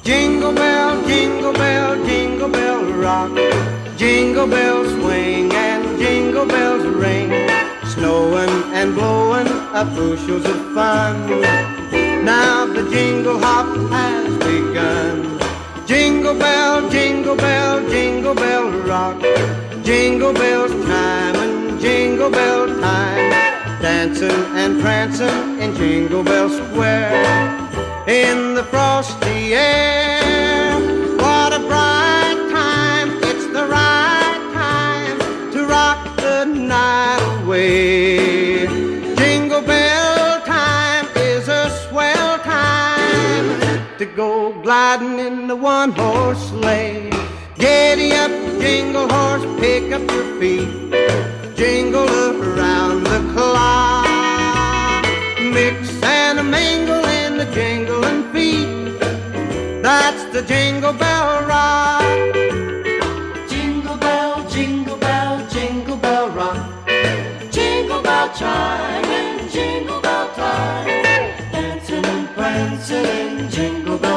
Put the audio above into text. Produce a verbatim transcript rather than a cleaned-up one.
Jingle bell, jingle bell, jingle bell rock. Jingle bells swing and jingle bells ring. Snowing and blowing up bushels of fun. Now the jingle hop has begun. Jingle bell, jingle bell, jingle bell rock. Jingle bells chime and jingle bell time. Dancing and prancing in Jingle Bell Square. In the frosty air, what a bright time. It's the right time to rock the night away. Jingle bell time is a swell time to go gliding in the one-horse sleigh. Giddy up, jingle horse, pick up your feet. Jingle around the clock. Mix and a mingle in the jingling feet. That's the Jingle Bell Rock. Jingle bell, jingle bell, jingle bell rock. Jingle bell chime and jingle bell time. Dancing and prancing in Jingle Bell